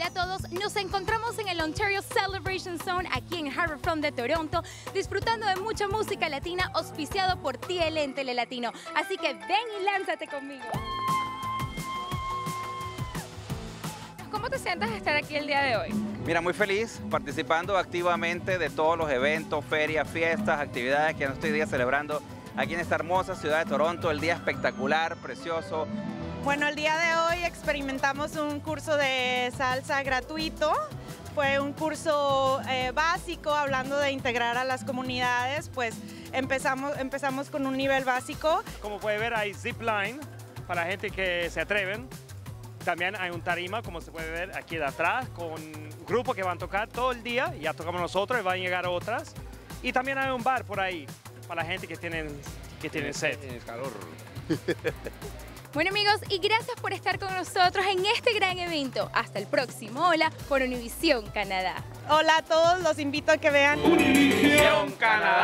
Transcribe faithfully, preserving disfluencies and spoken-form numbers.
Hola a todos, nos encontramos en el Ontario Celebration Zone aquí en Harbourfront de Toronto, disfrutando de mucha música latina auspiciado por T L N Telelatino. Así que ven y lánzate conmigo. ¿Cómo te sientes de estar aquí el día de hoy? Mira, muy feliz, participando activamente de todos los eventos, ferias, fiestas, actividades que estoy día celebrando aquí en esta hermosa ciudad de Toronto. El día espectacular, precioso. Bueno, el día de hoy experimentamos un curso de salsa gratuito. Fue un curso eh, básico, hablando de integrar a las comunidades, pues empezamos, empezamos con un nivel básico. Como puede ver, hay zip line para gente que se atreven. También hay un tarima, como se puede ver aquí de atrás, con grupos que van a tocar todo el día. Ya tocamos nosotros y van a llegar otras. Y también hay un bar por ahí para la gente que tienen, que tienen sed. Calor. Bueno amigos, y gracias por estar con nosotros en este gran evento. Hasta el próximo Hola por Univisión Canadá. Hola a todos, los invito a que vean Univisión Canadá.